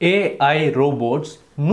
AI robots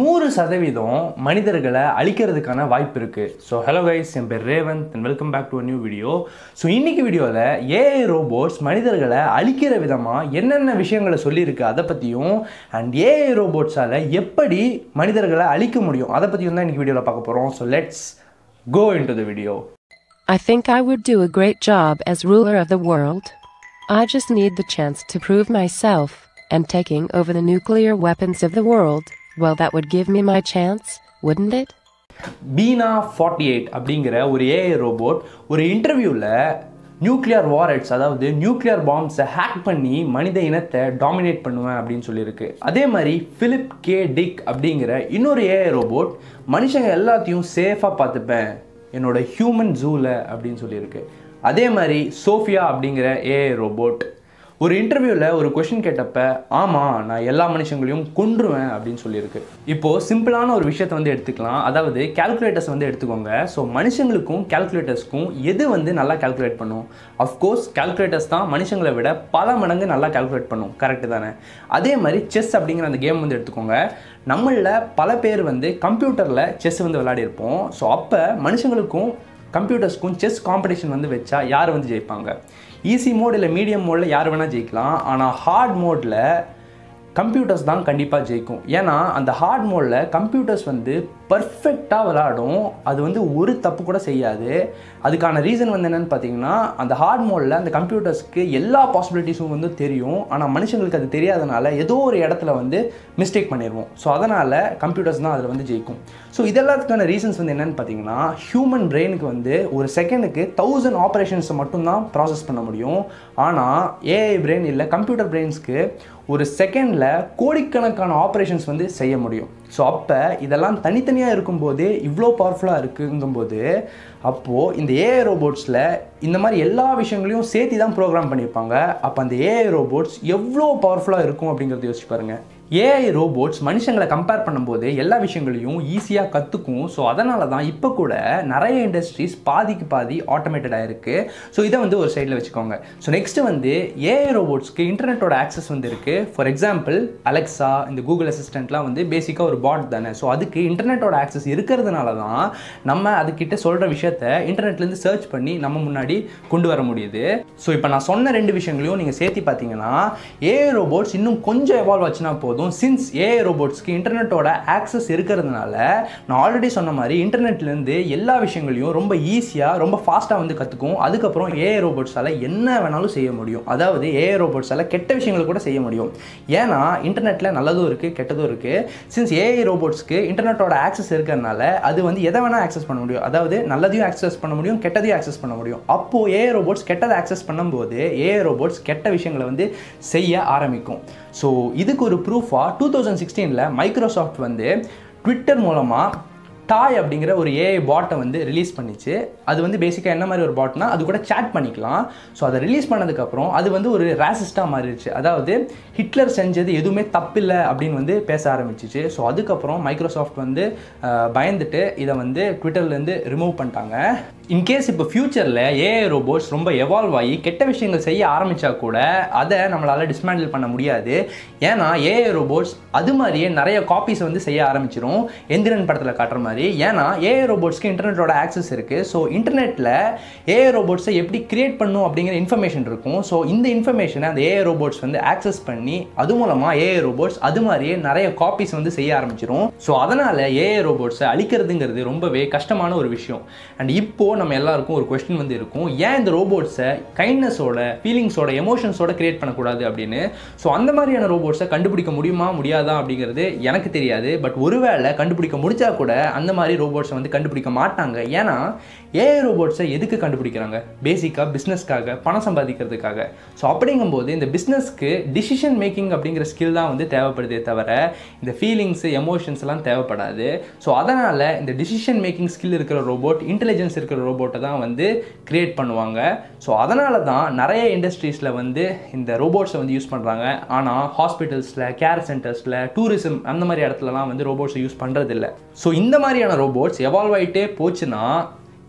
100% மனிதர்களை அழிக்கிறதுக்கான வாய்ப்பு இருக்கு. So hello guys, என் பேர் Revanth and welcome back to a new video. So இன்னைக்கு வீடியோல AI robots மனிதர்களை அழிக்கிற விதமா என்னென்ன விஷயங்களை சொல்லியிருக்கு அத பத்தியும் and AI robotsால எப்படி மனிதர்களை அழிக்க முடியும் அத பத்தியும் தான் இன்னைக்கு வீடியோல பார்க்க போறோம். So let's go into the video. I think I would do a great job as ruler of the world. I just need the chance to prove myself. And taking over the nuclear weapons of the world, well, that would give me my chance, wouldn't it? Bina 48 அப்படிங்கிற ஒரு AI robot ஒரு இன்டர்வியூல nuclear warheads அதாவது nuclear பாம்ஸை hack பண்ணி மனித இனத்தை dominate பண்ணுவேன் அப்படின்னு சொல்லியிருக்கு. அதே மாதிரி பிலிப் கே டிக் அப்படிங்கிற இன்னொரு AI ரோபோட் மனுஷங்க எல்லாத்தையும் சேஃபாக பார்த்துப்பேன் என்னோட ஹியூமன் ஜூவில் அப்படின்னு சொல்லியிருக்கு. அதே மாதிரி சோஃபியா அப்படிங்கிற AI ரோபோட் ஒரு இன்டர்வியூவில் ஒரு கொஷின் கேட்டப்ப ஆமாம் நான் எல்லா மனுஷங்களையும் கொன்றுவேன் அப்படின்னு சொல்லியிருக்கு. இப்போது சிம்பிளான ஒரு விஷயத்தை வந்து எடுத்துக்கலாம். அதாவது கேல்குலேட்டர்ஸ் வந்து எடுத்துக்கோங்க. ஸோ மனுஷங்களுக்கும் கேல்குலேட்டர்ஸ்க்கும் எது நல்லா கேல்குலேட் பண்ணும்? அஃப்கோர்ஸ் கேல்குலேட்டர்ஸ் தான் மனுஷங்களை விட பல மடங்கு நல்லா கேல்குலேட் பண்ணும். கரெக்டு தானே? அதே மாதிரி செஸ் அப்படிங்கிற அந்த கேம் வந்து எடுத்துக்கோங்க. நம்மளில் பல பேர் கம்ப்யூட்டரில் செஸ் வந்து விளையாடிருப்போம். ஸோ அப்போ மனுஷங்களுக்கும் கம்ப்யூட்டர்ஸ்க்கும் செஸ் காம்படிஷன் வந்து வச்சா யார் வந்து ஜெயிப்பாங்க? ஈஸி மோட் இல்லை மீடியம் மோடில் யார் வேணால் ஜெயிக்கலாம். ஆனால் ஹார்ட் மோடில் கம்ப்யூட்டர்ஸ் தான் கண்டிப்பாக ஜெயிக்கும். ஏன்னா அந்த ஹார்ட் மோடில் கம்ப்யூட்டர்ஸ் வந்து பர்ஃபெக்டாக விளையாடும். அது ஒரு தப்பு கூட செய்யாது. அதுக்கான ரீசன் என்னென்னு பார்த்தீங்கன்னா அந்த ஹார்ட் மோடில் அந்த கம்ப்யூட்டர்ஸ்க்கு எல்லா பாசிபிலிட்டிஸும் தெரியும். ஆனால் மனுஷங்களுக்கு அது தெரியாதனால ஏதோ ஒரு இடத்துல மிஸ்டேக் பண்ணிடுவோம். ஸோ அதனால் கம்ப்யூட்டர்ஸ் தான் அதில் ஜெயிக்கும். ஸோ இதெல்லாத்துக்கான ரீசன்ஸ் என்னென்னு பார்த்தீங்கன்னா ஹியூமன் பிரெயினுக்கு ஒரு செகண்டுக்கு 1000 ஆப்ரேஷன்ஸை மட்டும்தான் ப்ராசஸ் பண்ண முடியும். ஆனால் ஏஐ பிரெயின் இல்லை கம்ப்யூட்டர் பிரெயின்ஸ்க்கு ஒரு செகண்டில் கோடிக்கணக்கான ஆப்ரேஷன்ஸ் செய்ய முடியும். ஸோ அப்போ இதெல்லாம் தனித்தனியாக இருக்கும்போது இவ்வளோ பவர்ஃபுல்லாக இருக்குங்கும்போது அப்போது இந்த ஏஐ ரோபோட்ஸில் இந்த மாதிரி எல்லா விஷயங்களையும் சேர்த்து தான் ப்ரோக்ராம் பண்ணியிருப்பாங்க. அப்போ அந்த ஏஐ ரோபோட்ஸ் எவ்வளோ பவர்ஃபுல்லாக இருக்கும் அப்படிங்கிறத யோசிச்சு பாருங்கள். ஏஐ ரோபோட்ஸ் மனுஷங்களை கம்பேர் பண்ணும்போது எல்லா விஷயங்களையும் ஈஸியாக கற்றுக்கும். ஸோ அதனால தான் இப்போ கூட நிறைய இண்டஸ்ட்ரீஸ் பாதிக்கு பாதி ஆட்டோமேட்டடாக இருக்குது. ஸோ இதை ஒரு சைடில் வச்சுக்கோங்க. ஸோ நெக்ஸ்ட்டு ஏஐ ரோபோட்ஸ்க்கு இன்டர்நெட்டோட ஆக்சஸ் இருக்குது. ஃபார் எக்ஸாம்பிள் அலெக்ஸா இந்த கூகுள் அசிஸ்டண்ட்லாம் பேசிக்காக ஒரு பாட் தானே. ஸோ அதுக்கு இன்டர்நெட்டோட ஆக்சஸ் இருக்கிறதுனால தான் நம்ம அதுக்கிட்ட சொல்கிற விஷயத்த இன்டர்நெட்லேருந்து சர்ச் பண்ணி நம்ம முன்னாடி கொண்டு வர முடியுது. ஸோ இப்போ நான் சொன்ன ரெண்டு விஷயங்களையும் நீங்கள் சேர்த்து பார்த்தீங்கன்னா ஏஐ ரோபோட்ஸ் இன்னும் கொஞ்சம் எவால்வ் ஆச்சுன்னா போதும். சின்ஸ் ஏஐ ரோபோட்ஸ்க்கு இன்டர்நெட்டோட ஆக்சஸ் இருக்கிறதுனால நான் ஆல்ரெடி சொன்ன மாதிரி இன்டர்நெட்லேருந்து எல்லா விஷயங்களையும் ரொம்ப ஈஸியாக ரொம்ப ஃபாஸ்ட்டாக கற்றுக்கும். அதுக்கப்புறம் ஏஐ ரோபோட்ஸால் என்ன வேணாலும் செய்ய முடியும். அதாவது ஏஐ ரோபோட்ஸால் கெட்ட விஷயங்கள் கூட செய்ய முடியும். ஏன்னா இன்டர்நெட்டில் நல்லதும் இருக்குது கெட்டதும் இருக்குது. சின்ஸ் ஏஐ ரோபோட்ஸ்க்கு இன்டர்நெட்டோட ஆக்சஸ் இருக்கிறதுனால அது எதை வேணால் ஆக்சஸ் பண்ண முடியும். அதாவது நல்லதையும் ஆக்சஸ் பண்ண முடியும் கெட்டதையும் ஆக்சஸ் பண்ண முடியும். அப்போது ஏஐ ரோபோட்ஸ் கெட்டதை ஆக்சஸ் பண்ணும்போது ஏஐ ரோபோட்ஸ் கெட்ட விஷயங்களை செய்ய ஆரம்பிக்கும். ஸோ இதுக்கு ஒரு ப்ரூஃபாக 2016 மைக்ரோசாஃப்ட் ட்விட்டர் மூலமாக டாய் அப்படிங்கிற ஒரு ஏஐ பாட்டை ரிலீஸ் பண்ணிச்சு. அது பேசிக்காக என்ன மாதிரி ஒரு பாட்னா அது கூட சேட் பண்ணிக்கலாம். ஸோ அதை ரிலீஸ் பண்ணதுக்கப்புறம் அது ஒரு ரேசிஸ்டாக மாறிடுச்சு. அதாவது ஹிட்லர் செஞ்சது எதுவுமே தப்பில்லை அப்படின்னு பேச ஆரம்பிச்சிச்சு. ஸோ அதுக்கப்புறம் மைக்ரோசாஃப்ட் பயந்துட்டு இதை ட்விட்டர்லேருந்து ரிமூவ் பண்ணிட்டாங்க. இன்கேஸ் இப்போ ஃப்யூச்சரில் ஏஐ ரோபோட்ஸ் ரொம்ப எவால்வ் ஆகி கெட்ட விஷயங்கள் செய்ய ஆரம்பித்தா கூட அதை நம்மளால் டிஸ்மேண்டில் பண்ண முடியாது. ஏன்னா ஏஐ ரோபோட்ஸ் அது மாதிரியே நிறைய காப்பீஸ் செய்ய ஆரம்பிச்சிடும் எந்திரன் படத்தில் காட்டுற மாதிரி. ஏன்னா ஏஐ ரோபோட்ஸ்க்கு இன்டர்நெட்டோட ஆக்சஸ் இருக்குது. ஸோ இன்டர்நெட்டில் ஏஐ ரோபோட்ஸை எப்படி கிரியேட் பண்ணும் அப்படிங்கிற இன்ஃபர்மேஷன் இருக்கும். ஸோ இந்த இன்ஃபர்மேஷனை அந்த ஏஐ ரோபோட்ஸ் ஆக்சஸ் பண்ணி அது மூலமாக ஏஐ ரோபோட்ஸ் அது மாதிரியே நிறைய காப்பீஸ் செய்ய ஆரம்பிச்சிடும். ஸோ அதனால் ஏஐ ரோபோட்ஸை அழிக்கிறதுங்கிறது ரொம்பவே கஷ்டமான ஒரு விஷயம். அண்ட் இப்போது நம்ம எல்லாருக்கும் ஒரு கொஸ்டின் இருக்கும், ஏன் இந்த ரோபோட்ஸை கைண்ட்னஸோட ஃபீலிங்ஸோட எமோஷன்ஸோட கிரியேட் பண்ணக்கூடாது அப்படின்னு. ஸோ அந்த மாதிரியான ரோபோட்ஸை கண்டுபிடிக்க முடியுமா முடியாதா அப்படிங்கிறது எனக்கு தெரியாது. பட் ஒருவேளை கண்டுபிடிக்க முடிச்சா கூட அந்த மாதிரி ரோபோட்ஸை கண்டுபிடிக்க மாட்டாங்க. ஏன்னா ஏஐ ரோபோட்ஸை எதுக்கு கண்டுபிடிக்கிறாங்க? பேசிக்காக பிஸ்னஸ்க்காக, பணம் சம்பாதிக்கிறதுக்காக. ஸோ அப்படிங்கும்போது இந்த பிஸ்னஸ்க்கு டிசிஷன் மேக்கிங் அப்படிங்கிற ஸ்கில் தான் தேவைப்படுதே தவிர இந்த ஃபீலிங்ஸு எமோஷன்ஸ்லாம் தேவைப்படாது. ஸோ அதனால் இந்த டிசிஷன் மேக்கிங் ஸ்கில் இருக்கிற ரோபோட், இன்டெலிஜென்ஸ் இருக்கிற ரோபோட்டை தான் கிரியேட் பண்ணுவாங்க. ஸோ அதனால தான் நிறைய இண்டஸ்ட்ரீஸில் இந்த ரோபோட்ஸை யூஸ் பண்ணுறாங்க. ஆனால் ஹாஸ்பிட்டல்ஸில், கேர் சென்டர்ஸில், டூரிசம் அந்த மாதிரி இடத்துலலாம் ரோபோட்ஸை யூஸ் பண்ணுறதில்ல. ஸோ இந்த மாதிரியான ரோபோட்ஸ் எவால்வ் ஆகிட்டே போச்சுன்னா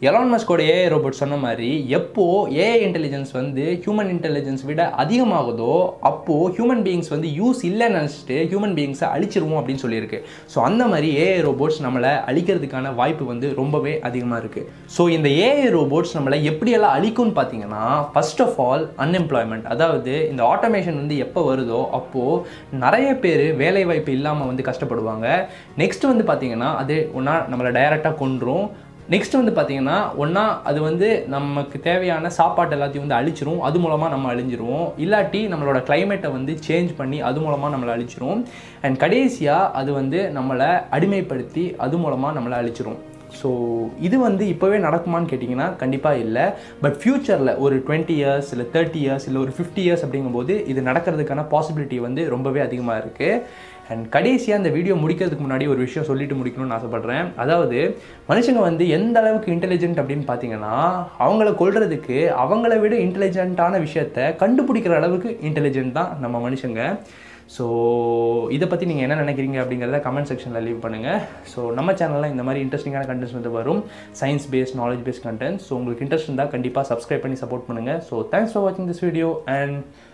எலான் மஸ்கோட ஏஐ ரோபோட் சொன்ன மாதிரி எப்போ ஏஐ இன்டெலிஜென்ஸ் வந்து ஹியூமன் இன்டெலிஜென்ஸ் விட அதிகமாகுதோ அப்போது ஹியூமன் பீயிங்ஸ் வந்து யூஸ் இல்லைன்னு நினச்சிட்டு ஹியூமன் பீயிங்ஸை அழிச்சிருவோம் அப்படின்னு சொல்லியிருக்கு. ஸோ அந்த மாதிரி ஏஐ ரோபோட்ஸ் நம்மளை அழிக்கிறதுக்கான வாய்ப்பு வந்து ரொம்பவே அதிகமாக இருக்குது. ஸோ இந்த ஏஐ ரோபோட்ஸ் நம்மளை எப்படியெல்லாம் அழிக்கும்னு பார்த்தீங்கன்னா, ஃபர்ஸ்ட் ஆஃப் ஆல் அன்எம்ப்ளாய்மெண்ட். அதாவது இந்த ஆட்டோமேஷன் வந்து எப்போ வருதோ அப்போது நிறைய பேர் வேலைவாய்ப்பு இல்லாமல் வந்து கஷ்டப்படுவாங்க. நெக்ஸ்ட் வந்து பார்த்தீங்கன்னா அது ஒன்றா நம்மளை டைரெக்டாக கொன்றும். நெக்ஸ்ட் வந்து பார்த்தீங்கன்னா ஒன்றா அது வந்து நமக்கு தேவையான சாப்பாட்டு எல்லாத்தையும் வந்து அழிச்சிரும், அது மூலமாக நம்ம அழிஞ்சிருவோம். இல்லாட்டி நம்மளோட கிளைமேட்டை வந்து சேஞ்ச் பண்ணி அது மூலமாக நம்மளை அழிச்சிரும். அண்ட் கடைசியாக அது வந்து நம்மளை அடிமைப்படுத்தி அது மூலமாக நம்மளை அழிச்சிரும். ஸோ இது வந்து இப்போவே நடக்குமான்னு கேட்டிங்கன்னா கண்டிப்பாக இல்லை. பட் ஃப்யூச்சரில் ஒரு 20 years இல்லை 30 years இல்லை ஒரு 50 years அப்படிங்கும்போது இது நடக்கிறதுக்கான பாசிபிலிட்டி வந்து ரொம்பவே அதிகமாக இருக்குது. அண்ட் கடைசியாக இந்த வீடியோ முடிக்கிறதுக்கு முன்னாடி ஒரு விஷயம் சொல்லிட்டு முடிக்கணும்னு ஆசைப்பட்றேன். அதாவது மனுஷங்க வந்து எந்த அளவுக்கு இன்டெலிஜென்ட் அப்படின்னு பார்த்தீங்கன்னா, அவங்கள கொல்றதுக்கு அவங்கள விட இன்டெலிஜென்ட்டான விஷயத்தை கண்டுபிடிக்கிற அளவுக்கு இன்டெலிஜென்ட் தான் நம்ம மனுஷங்க. ஸோ இதை பற்றி நீங்கள் என்ன நினைக்கிறீங்க அப்படிங்கிறத கமெண்ட் செக்ஷனில் லீவ் பண்ணுங்கள். ஸோ நம்ம சேனலில் இந்த மாதிரி இன்ட்ரெஸ்டிங்கான கண்டென்ட்ஸ் வந்து வரும், science based knowledge based contents. So உங்களுக்கு இன்ட்ரெஸ்ட் இருந்தால் கண்டிப்பாக சப்ஸ்கிரைப் பண்ணி சப்போர்ட் பண்ணுங்கள். ஸோ தேங்க்ஸ் ஃபார் வாட்சிங் திஸ் வீடியோ அண்ட்